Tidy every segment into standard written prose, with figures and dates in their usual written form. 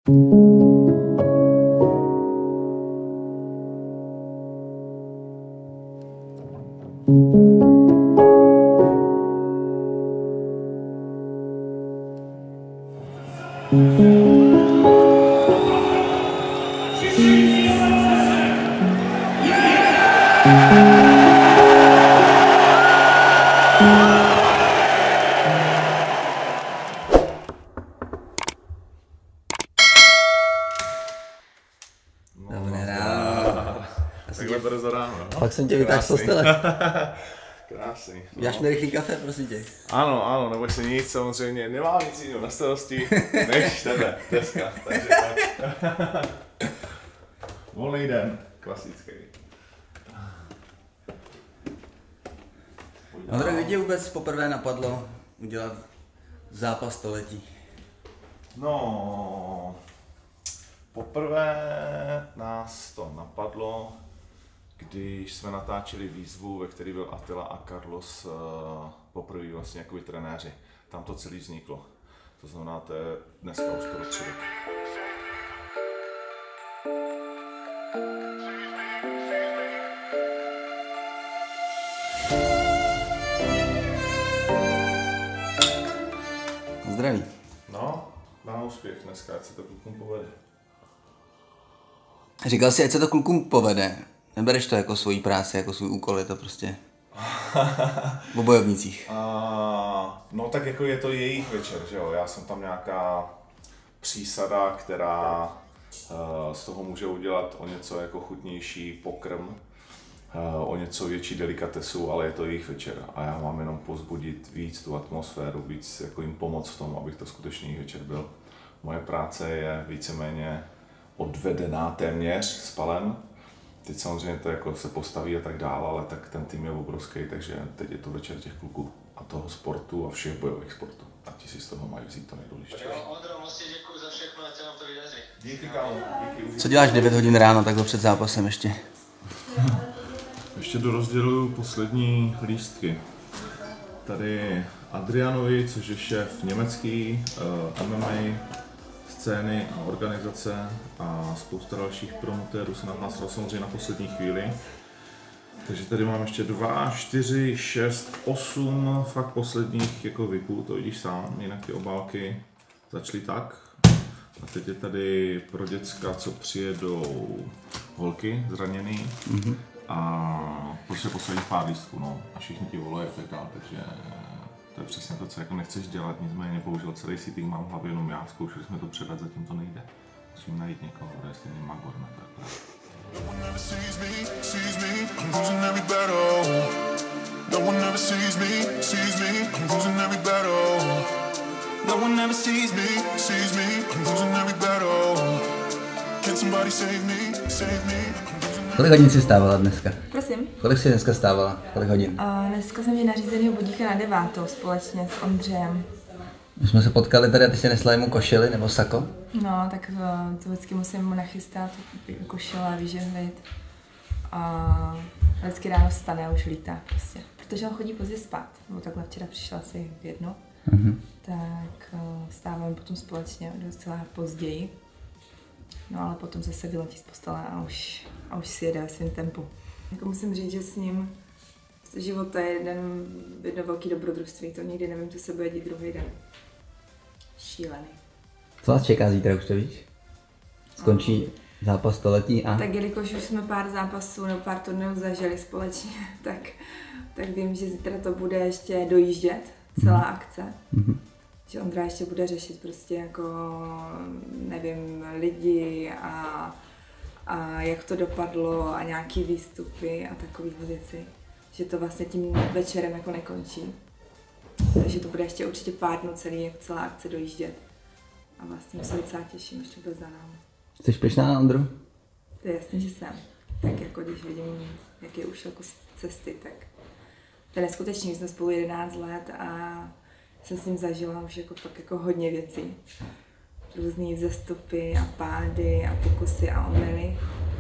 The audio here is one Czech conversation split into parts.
Dobré ráno. Takhle brzo ráno. Fakt jsem tě vytáhl z postele. Krásný. Dáš mi rychlý kafe, prosím tě. Ano, neboj se nic, samozřejmě, nemám nic jiného na starosti, než tebe, dneska, takže tak. Volný den, klasický. Ondro, kdy tě vůbec poprvé napadlo udělat zápas století? No, poprvé nás to napadlo, když jsme natáčeli výzvu, ve které byl Attila a Carlos poprvé vlastně jakoby trenéři. Tam to celé vzniklo. To znamená, to je dneska už skoro 3 roky. Zdraví. No, na úspěch dneska, ať se to klukům povede. Říkal jsi, ať se to klukům povede. Nebereš to jako svoji práci, jako svůj úkol, je to prostě o bojovnicích. No tak jako je to jejich večer, že jo, já jsem tam nějaká přísada, která z toho může udělat o něco jako chutnější pokrm, o něco větší delikatesu, ale je to jejich večer a já mám jenom povzbudit víc tu atmosféru, víc jako jim pomoct v tom, abych to skutečně jejich večer byl. Moje práce je víceméně odvedená téměř s Palem. Teď samozřejmě to jako se postaví a tak dále, ale tak ten tým je obrovský, takže teď je to večer těch kluků a toho sportu a všech bojových sportů. A ti si z toho mají vzít to nejdůležitější. Ondro, moc ti děkuji za všechno, ať se nám to vydaří. Díky, kámo. Díky. Co děláš 9 hodin ráno, takhle před zápasem ještě? Ještě dorozděluju poslední lístky. Tady Adrianovi, což je šéf německý MMA scény a organizace a spousta dalších promotérů se nahlásilo samozřejmě na poslední chvíli. Takže tady mám ještě 2, 4, 6, 8 fakt posledních jako VIPů, to vidíš sám, jinak ty obálky začaly tak. A teď je tady pro děcka, co přijedou holky zraněný a prostě posledních pár lístků, no, a všichni ti volají a tak dále, takže to je přesně to, co jako nechceš dělat, nicméně bohužel celý seating mám v hlavě jenom já, zkoušeli jsme to předat, zatím to nejde. Musím najít někoho, kdo je stejný magor na takhle. No one ever sees me, I'm losing every battle. No one ever sees me, I'm losing every battle. No one ever sees me, I'm losing every battle. Can somebody save me, save me? Kolik hodin jsi stávala dneska? Prosím. Kolik jsi dneska stávala? Kolik hodin? Dneska jsem měl nařízenýho budíka na 9 společně s Ondřejem. My jsme se potkali tady a ty jsi nesla jemu košili nebo sako? No, tak to vždycky musím mu nachystat košile, vyžehlit. A vždycky ráno vstane a už lítá prostě. Protože on chodí pozdě spát, nebo takhle včera přišla asi v 1. Tak vstáváme potom společně docela později. No ale potom zase vyletí z postele a už si jede ve svém tempu. Jako musím říct, že s ním život je jedno velký dobrodružství, to nikdy nevím, co se bude dít druhý den. Šílený. Co vás čeká zítra, už to víš? Skončí zápas století a... Tak jelikož už jsme pár zápasů nebo pár turnajů zažili společně, tak vím, že zítra to bude ještě dojíždět, celá akce. Že Ondra ještě bude řešit prostě jako, nevím, lidi a jak to dopadlo a nějaký výstupy a takovéhle věci. Že to vlastně tím večerem jako nekončí. Takže to bude ještě určitě pár dnů celá akce dojíždět. A vlastně se docela těším, ještě byl za námi. Jsi pyšná, Ondru? To je jasný, že jsem. Tak jako když vidím, jak je už jako cesty, tak to je neskutečný. My jsme spolu 11 let a jsem s ním zažila už jako fakt jako hodně věcí. Různý vzestupy a pády a pokusy a omyly.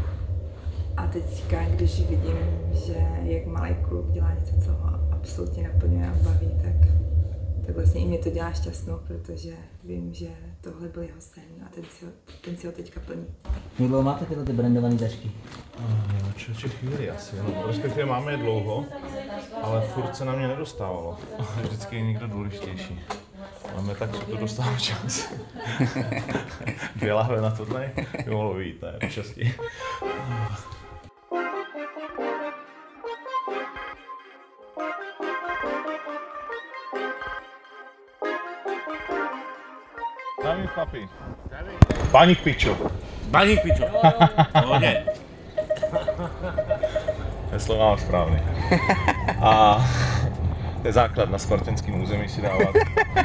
A teďka, když vidím, že jak malý kluk dělá něco, co ho absolutně naplňuje a baví, tak vlastně i mě to dělá šťastnou, protože vím, že tohle byl jeho sen a ten si ho teďka plní. Jak dlouho máte tyhle brandované tašky? Člověče chvíli asi, no. Respektive máme je dlouho, ale furt se na mě nedostávalo. Vždycky je někdo důležitější. Máme tak, co to dostává čas. 2 lahve na tohle by mohlo být, to je počasí. Dámy chlapi. Baník pičo. Baník pičo. Hodně. Heslo mám správně. A to je základ na spartanském území si dávat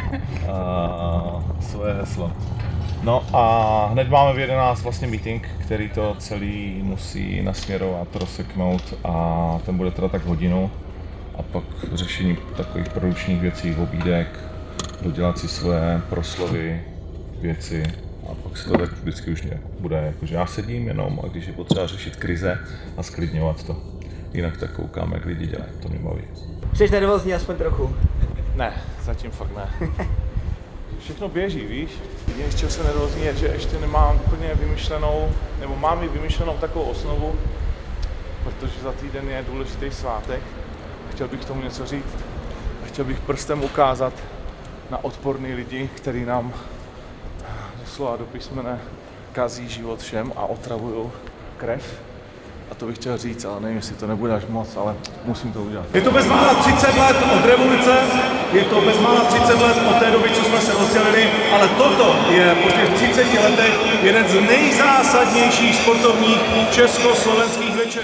svoje heslo. No a hned máme v 11 vlastně meeting, který to celý musí nasměrovat, rozseknout a ten bude teda tak hodinu. A pak řešení takových produkčních věcí, obídek, dodělat si svoje proslovy, věci a pak se to tak vždycky už nějak bude, jakože já sedím jenom a když je potřeba řešit krize a sklidňovat to. Jinak tak koukám, jak lidi dělají, to mě baví. Jsi nervózní aspoň trochu? Ne, zatím fakt ne. Všechno běží, víš? Jediné, z čeho se nervózní je, že ještě nemám úplně vymyšlenou, nebo mám i vymyšlenou takovou osnovu, protože za týden je důležitý svátek. Chtěl bych tomu něco říct a chtěl bych prstem ukázat na odporný lidi, který nám doslova do písmene kazí život všem a otravují krev. A to bych chtěl říct, ale nevím, jestli to nebude až moc, ale musím to udělat. Je to bezmála 30 let od revoluce, je to bezmála 30 let od té doby, co jsme se rozdělili, ale toto je po těch 30 letech jeden z nejzásadnějších sportovních československých večerů.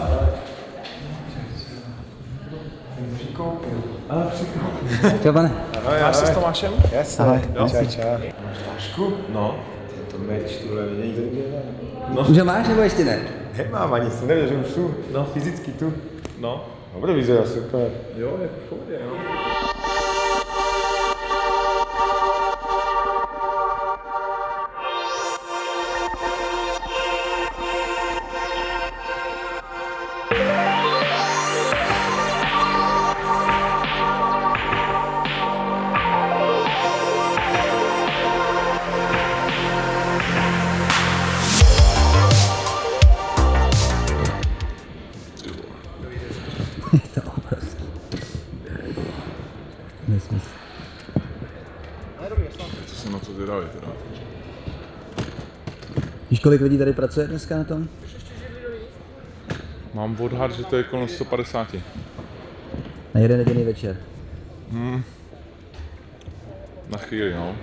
Čau, pane. Máš se s Tomášem? Jasně, čau. Máš tášku? No. To merch, tuhle není to nikde. Už ho máš nebo ještě ne? Nemám ani, jsem nevěděl, že už tu, no, fyzicky tu. No. No, bude vyzerá super. Jo, je v pohodě, no. To jsem na to zvědavý teda. Víš, kolik lidí tady pracuje dneska na tom? Mám odhad, že to je kolem 150. Na jeden jediný večer. Na chvíli, no.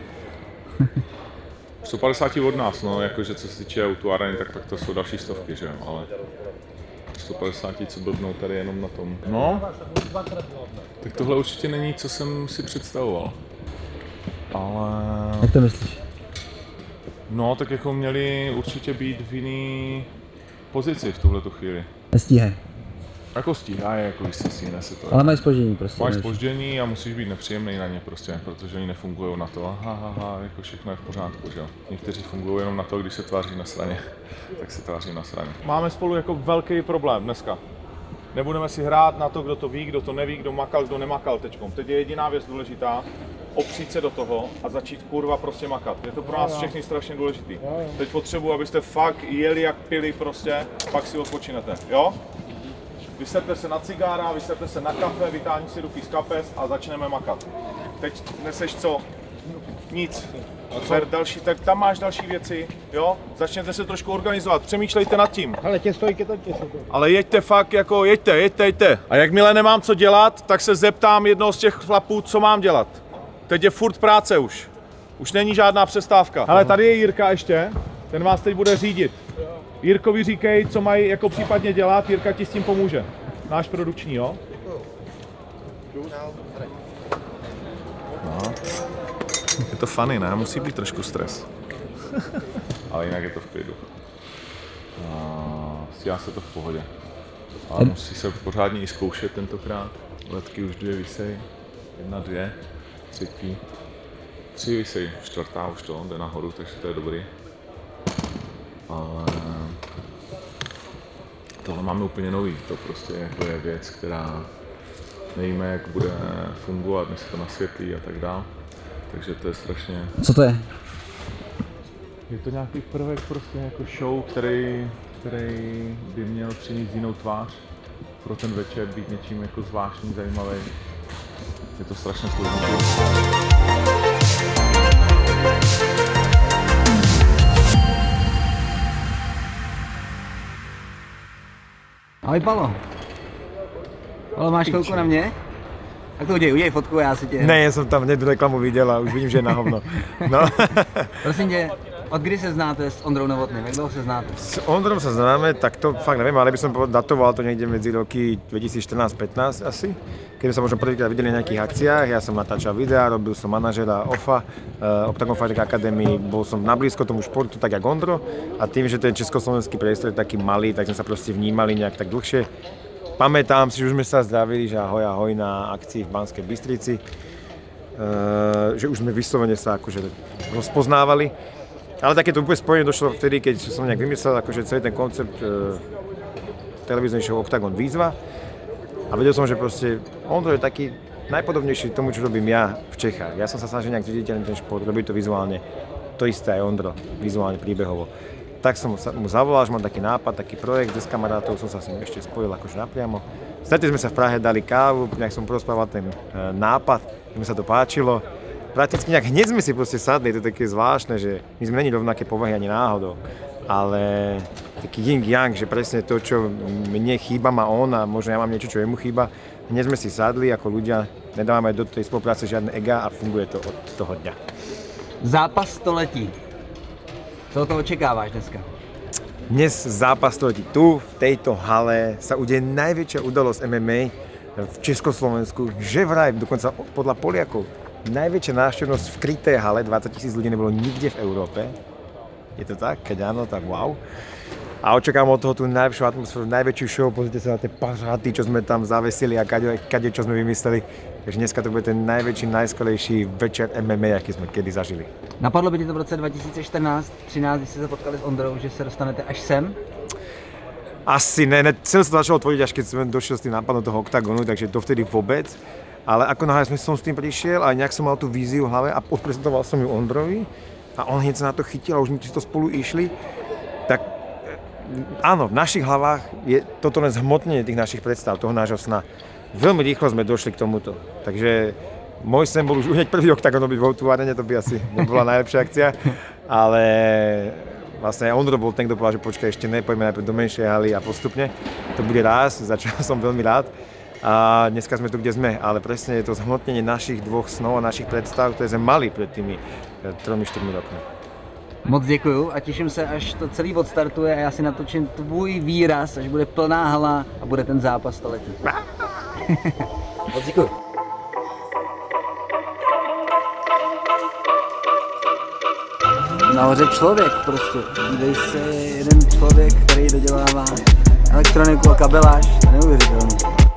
150 od nás, no, jakože co se týče autuárny, tak to jsou další stovky, že jo, ale 150, co blbnou tady jenom na tom. No, tak tohle určitě není, co jsem si představoval. Ale... Jak to myslíš? No, tak jako měli určitě být v jiný pozici v tuhletu chvíli. Nestíhaj. Jako stíhají, jako když se si nese to. Ale mají zpoždění prostě. Máš zpoždění a musíš být nepříjemný na ně prostě, protože oni nefungují na to, jako všechno je v pořádku, že jo. Někteří fungují jenom na to, když se tváří na straně, tak se tváří na straně. Máme spolu jako velký problém dneska. Nebudeme si hrát na to, kdo to ví, kdo to neví, kdo makal, kdo nemakal teďkom. Teď je jediná věc důležitá, opřít se do toho a začít kurva prostě makat. Je to pro nás všechny strašně důležitý. Teď potřebuji, abyste fakt jeli jak pili prostě, pak si odpočinete, jo? Vyserte se na cigára, vyserte se na kafe, vytáhni si ruky z kapes a začneme makat. Teď neseš co? Nic. Další, tak tam máš další věci, jo? Začněte se trošku organizovat, přemýšlejte nad tím. Ale tě stojí, to těžko. Ale jeďte fakt jako, jeďte. A jakmile nemám co dělat, tak se zeptám jednoho z těch chlapů, co mám dělat. Teď je furt práce už. Už není žádná přestávka. Ale tady je Jirka ještě, ten vás teď bude řídit. Jirkovi říkej, co mají jako případně dělat, Jirka ti s tím pomůže. Náš produkční, jo? No. Je to funny, ne? Musí být trošku stres. Ale jinak je to v klidu. Stíhá se to v pohodě. Ale musí se pořádně i zkoušet tentokrát. Letky už 2 visej. 1, 2, 3. 3 visej, 4. už to jde nahoru, takže to je dobrý. Ale tohle máme úplně nový, to prostě jako je věc, která nevíme, jak bude fungovat, než se to nasvětlí a tak dále. Takže to je strašně... Co to je? Je to nějaký prvek prostě jako show, který by měl přinést jinou tvář pro ten večer, být něčím jako zvláštní, zajímavý. Je to strašně složitý. Ahoj Palo. Palo, máš chvilku na mě? Tak to udělej fotku, já si tě... Ne, já jsem tam hned reklamu viděl a už vidím, že je na hovno. No. Prosím tě, od kdy se znáte s Ondrou Novotným? Jak dlouho se znáte? S Ondrou se známe, tak to fakt nevím, ale by som datoval to někde mezi roky 2014-15 asi. Keď sa možno prvýkrát videli na nejakých akciách, ja som natáčal videa, robil som manažera OFA, Octagon Fighting Academy, bol som nablízko tomu športu, tak jak Ondro. A tým, že ten československý priestor je taký malý, tak sme sa proste vnímali nejak tak dlhšie. Pamätám si, že už sme sa zdravili, že ahoj na akcii v Banskej Bystrici. Že už sme vyslovene sa akože rozpoznávali. Ale takéto úplne spojenie došlo vtedy, keď som nejak vymyslel akože celý ten koncept televíznej show Octagon Výzva. A vedel som, že proste Ondro je taký najpodobnejší tomu, čo robím ja v Čechách. Ja som sa snažil nejak zviditeľniť ten šport, robiť to vizuálne. To isté aj Ondro, vizuálne, príbehovo. Tak som mu zavolal, že mám taký nápad, taký projekt, s kamarátov som sa s ním ešte spojil akože napriamo. Stretli sme sa v Prahe, dali kávu, nejak som porozprával ten nápad, že mi sa to páčilo. Prakticky nejak hneď sme si proste sadli, to je také zvláštne, že my sme není rovnaké povahy ani náhodou. Ale taký yin-yang, že presne to, čo mne chýba, má on a možno ja mám niečo, čo jemu chýba. Dnes sme si sadli ako ľudia, nedávame do tej spolupráce žiadne ega a funguje to od toho dňa. Zápas století. Co to očekáváš dneska? Dnes zápas století. Tu, v tejto hale, sa udeje najväčšia udalosť MMA v Československu, že vraj, dokonca podľa Poliakov, najväčšia návštevnosť v krytej hale, 20 000 ľudí nebolo nikde v Európe. Je to tak? Keď áno, tak wow. A očakám od toho tú najlepšiu atmosféru, najväčšiu show, pozrite sa na tie pařáty, čo sme tam zavesili a kade čo sme vymysleli. Takže dneska to bude ten najväčší, najskvelejší večer MMA, aký sme kedy zažili. Napadlo by ti to v roce 2014-13, když jste se potkali s Ondrou, že se dostanete až sem? Asi ne, celé sa to začalo tvoriť, až keď som došiel s tým nápadom toho Octagonu, takže dovtedy vôbec. Ale ako náhle som s tým prišiel a nejak som mal tú víziu v hlave a odprezentoval som ju Ondrovi, a on hneď sa na to chytil a už my si to spolu išli, tak áno, v našich hlavách je toto len zhmotnenie tých našich predstav, toho nášho sna. Veľmi rýchlo sme došli k tomuto, takže môj sen bol už hneď prvý Octagon robiť v O2 Arene, to by asi nebola najlepšia akcia, ale vlastne Ondro bol ten, kto povedal, že počkaj, ešte ne, poďme najprv do menšej haly a postupne, to bude raz, za čo som veľmi rád. A dneska sme tu, kde sme, ale presne je to zhmotnenie našich dvoch snov a našich predstav, ktoré sme mali pred tými 3-4 rokmi. Moc děkuju a těším se, až to celý odstartuje a já si natočím tvůj výraz, až bude plná hala a bude ten zápas století. Moc děkuju. Nahoře člověk prostě, dívej se, jeden člověk, který dodělává elektroniku a kabeláž, neuvěřitelný.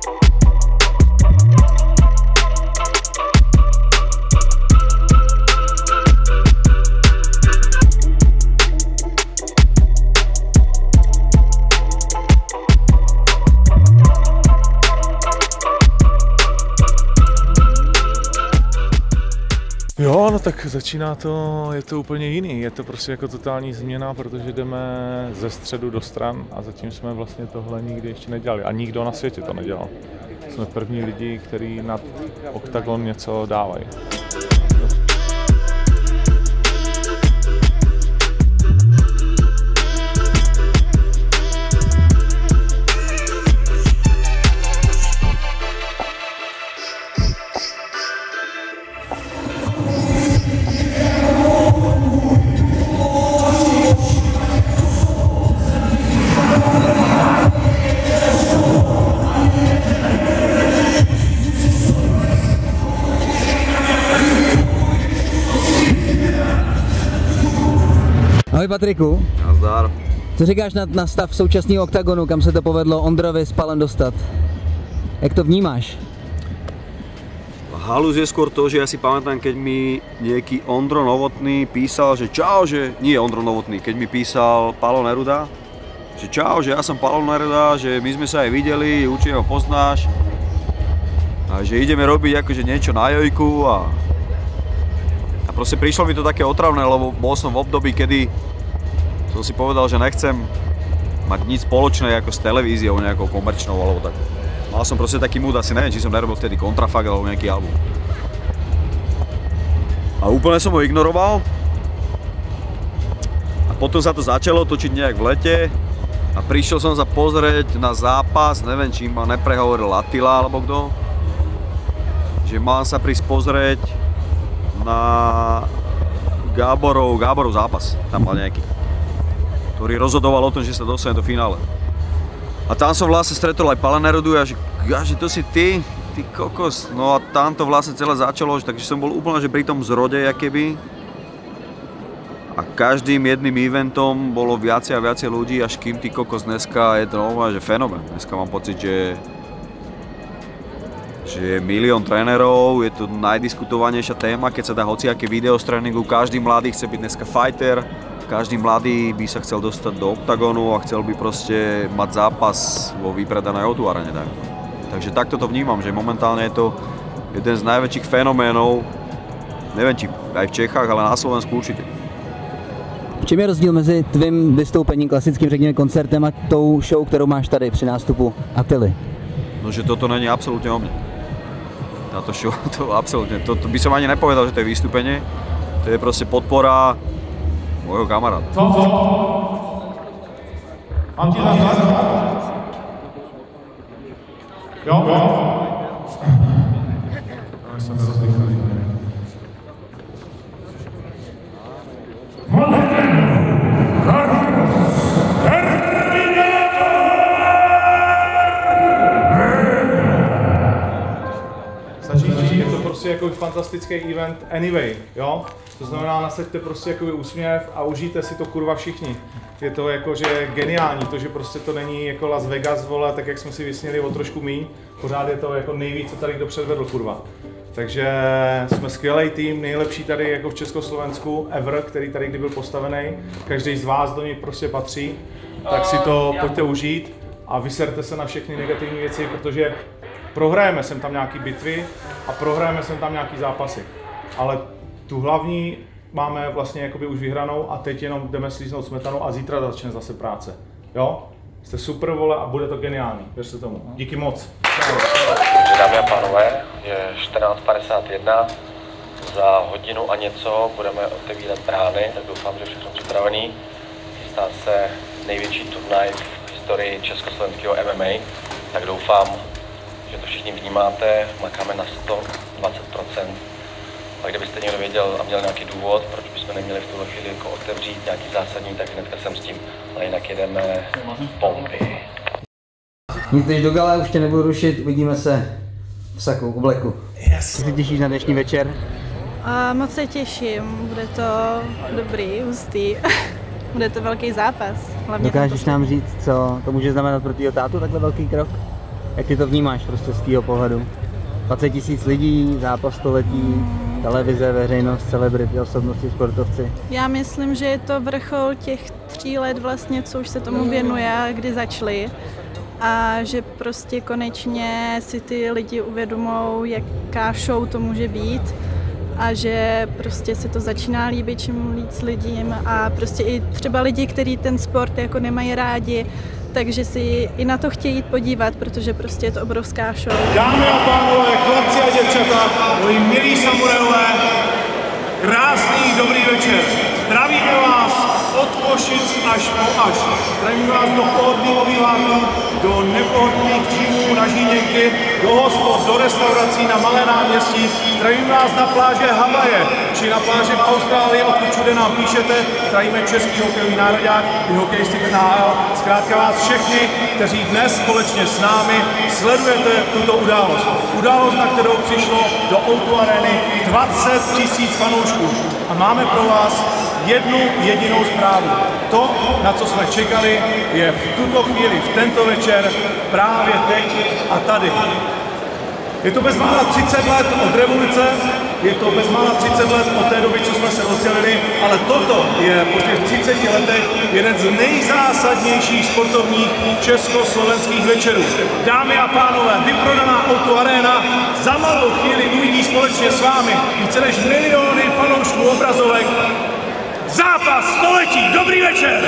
Jo, no tak začíná to, je to úplně jiný, je to prostě jako totální změna, protože jdeme ze středu do stran a zatím jsme vlastně tohle nikdy ještě nedělali a nikdo na světě to nedělal. Jsme první lidi, kteří nad Octagon něco dávají. Ahoj Patriku. Nazdar. Co říkáš na stav současného Octagonu, kam se to povedlo Ondrovi s Palem dostat? Jak to vnímáš? Halus je skôr to, že ja si pamätám, keď mi nejaký Ondro Novotný písal, že čau, že nie Ondro Novotný, keď mi písal Palo Neruda, že čau, že ja som Palo Neruda, že my sme sa aj videli, určite ho poznáš a že ideme robiť akože niečo na Jojku a A proste prišlo mi to také otravné, lebo bol som v období, kedy som si povedal, že nechcem mať nič spoločné ako s televíziou nejakou komerčnou alebo tak. Mal som proste taký mood, asi neviem, či som nerobil vtedy Kontrafakt alebo nejaký album. A úplne som ho ignoroval. A potom sa to začalo točiť nejak v lete. A prišiel som sa pozrieť na zápas, neviem, či ma neprehovoril Attila alebo kto. Že mám sa prísť pozrieť na Gáborov zápas, tam mal nejaký, ktorý rozhodoval o tom, že sa dostane do finále. A tam som vlastne stretol aj Pala Nerudu a že to si ty kokos. No a tam to vlastne celé začalo, takže som bol úplne že pri tom zrode, jakoby. A každým jedným eventom bolo viacej a viacej ľudí, až kým ty kokos dneska je to normálne, že fenomén. Dneska mám pocit, že je milión trénerov, je to najdiskutovanejšia téma, keď sa dá hociaké video z tréningu, každý mladý chce byť dneska fighter, každý mladý by sa chcel dostať do oktagonu a chcel by proste mať zápas vo vypredanej O2 arene. Takže takto to vnímam, že momentálne je to jeden z najväčších fenoménov, neviem či aj v Čechách, ale na Slovensku určite. V čem je rozdíl mezi tvým vystoupením, klasickým řekněme koncertem a tou show, kterou máš tady při nástupu Attily? No, že toto není absolútne o mne. Táto show, to absolútne, to by som ani nepovedal, že to je vystúpenie. To je proste podpora môjho kamaráta. Mám ti zahrát? Jo? Jsem rozdýchaný. Je to prostě jako fantastický event anyway, jo? To znamená, nasaďte prostě jakoby úsměv a užijte si to kurva všichni. Je to jako, že geniální, to, že prostě to není jako Las Vegas, vole, tak jak jsme si vysněli o trošku míň, pořád je to jako nejvíc, co tady kdo předvedl, kurva. Takže jsme skvělý tým, nejlepší tady jako v Československu ever, který tady kdy byl postavený. Každý z vás do něj prostě patří, tak si to pojďte užít a vyserte se na všechny negativní věci, protože prohrajeme sem tam nějaký bitvy a prohrajeme sem tam nějaký zápasy. Ale tu hlavní máme vlastně jakoby už vyhranou a teď jenom jdeme slíznout smetanu a zítra začne zase práce. Jo? Jste super, vole, a bude to geniální. Věřte tomu. Díky moc. Dámy a pánové, je 14:51. Za hodinu a něco budeme otevírat brány, tak doufám, že všechno připravený. Chystá se největší turnaj v historii československého MMA, tak doufám, že to všichni vnímáte, makáme na 120%. A kdybyste někdo věděl a měl nějaký důvod, proč bychom neměli v tuhle chvíli jako otevřít nějaký zásadní, tak hnedka jsem s tím. Ale jinak jedeme bomby. Nic než do gala, už tě nebudu rušit, uvidíme se v saku, v obleku. Yes. Co se těšíš na dnešní večer? Moc se těším, bude to dobrý, hustý. Bude to velký zápas. Dokážeš nám říct, co to může znamenat pro tvýho tátu, takhle velký krok? Jak ty to vnímáš prostě z tvýho pohledu? 20 000 lidí, zápas století, televize, veřejnost, celebrity, osobnosti, sportovci. Já myslím, že je to vrchol těch 3 let vlastně, co už se tomu věnuje, kdy začali. A že prostě konečně si ty lidi uvědomou, jaká show to může být. A že prostě se to začíná líbit čím víc lidím a prostě i třeba lidi, kteří ten sport jako nemají rádi, takže si i na to chtějí jít podívat, protože prostě je to obrovská show. Dámy a pánové, chlapci a děvčata, moji milí samurajové, krásný dobrý večer. Zdravíme vás od Košic až po Aš. Zdravíme vás do pohodlných obýváků, do nepohodlných džímů na Žíněnky, do hospod, do restaurací na Malé náměstí. Zdravíme vás na pláže Havaje, či na pláže v Austrálii, odkud všude nám píšete. Zdravíme český hokejový nároďák i hokejisty NHL. Zkrátka vás všechny, kteří dnes společně s námi sledujete tuto událost. Událost, na kterou přišlo do O2 Areny 20 000 fanoušků. A máme pro vás jednu jedinou zprávu. To, na co jsme čekali, je v tuto chvíli, v tento večer, právě teď a tady. Je to bezmála 30 let od revoluce je to bezmála 30 let od té doby, co jsme se rozdělili, ale toto je po těch 30 letech jeden z nejzásadnějších sportovních československých večerů. Dámy a pánové, vyprodaná O2 Arena za malou chvíli uvidí společně s vámi více než miliony fanoušků obrazovek. Zápas století! Dobrý večer!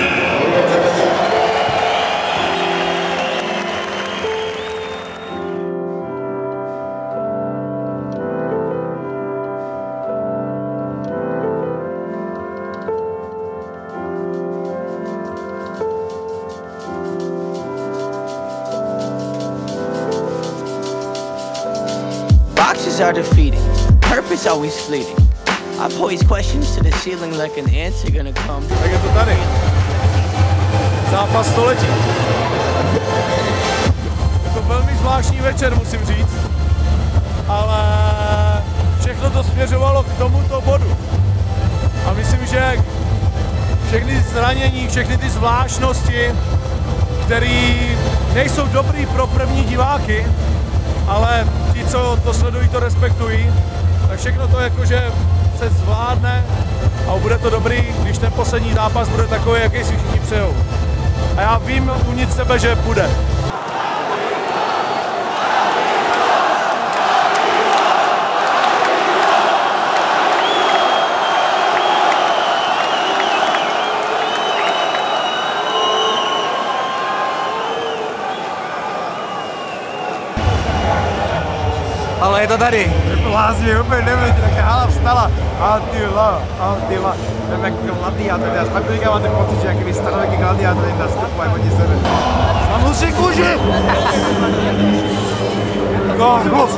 Boxes are defeating, purpose always fleeting. I pose questions to the ceiling like an answer gonna come. Tak je to tady. Zápas století. Je to velmi zvláštní večer, musím říct, ale všechno to směřovalo k tomuto bodu. A myslím, že všechny zranění, všechny ty zvláštnosti, které nejsou dobrý pro první diváky, ale ti, co to sledují, to respektují, tak všechno to jakože se zvládne a bude to dobrý, když ten poslední zápas bude takový, jaký si všichni přejou. A já vím uvnitř sebe, že bude. Ale je to tady. Je to lázně, úplně nevím, tak ta hala vstala. Altila. Jdeme jak gladiátory. Já fakt říkám, máte pocit, že jakými starověký gladiátory nastupují proti sebe. A musí kůži! Kohlus!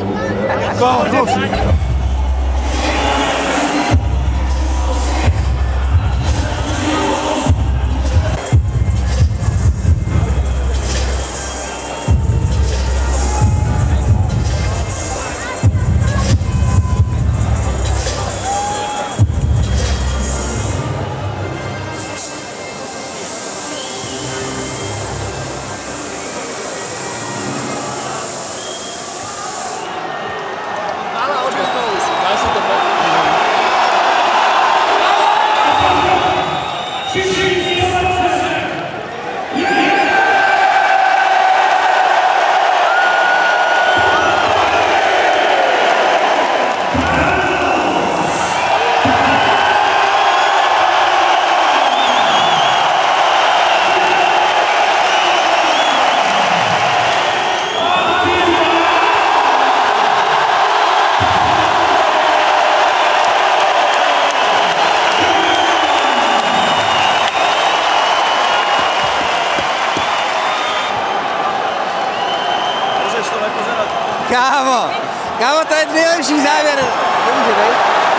Kámo, to je nejlepší závěr. Nemůže být.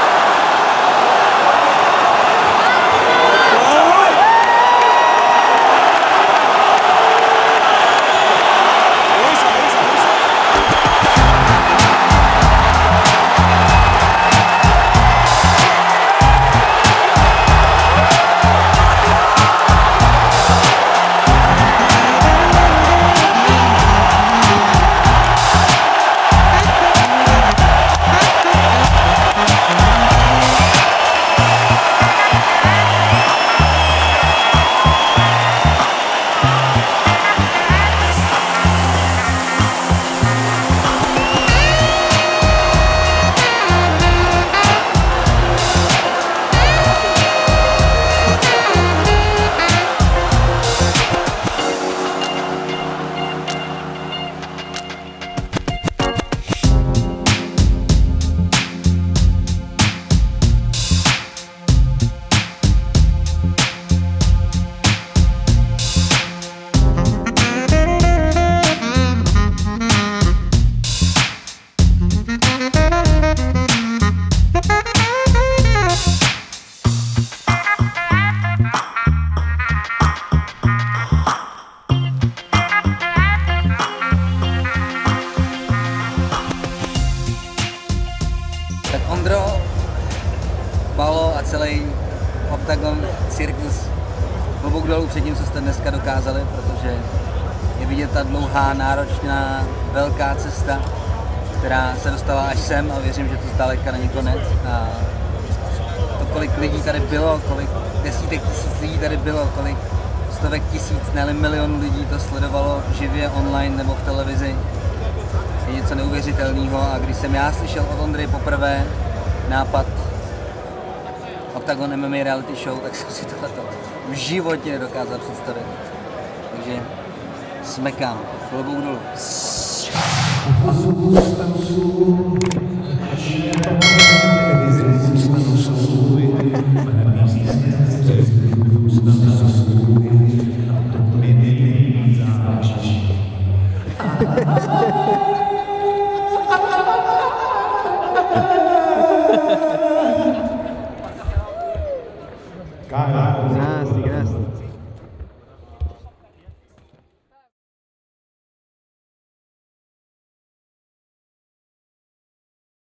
Palo a celý Octagon cirkus klobouk dolů před tím, co jste dneska dokázali, protože je vidět ta dlouhá, náročná, velká cesta. která se dostala až sem a věřím, že to zdaleka není konec. A to, kolik lidí tady bylo, kolik desítek tisíc lidí tady bylo, kolik stovek tisíc, ne milionů lidí to sledovalo živě online nebo v televizi, je něco neuvěřitelného. A když jsem já slyšel od Ondry poprvé nápad Octagon MMA reality show, tak jsem si tohleto v životě nedokázal představit. Takže smekám, klobouk dolů. Krásný.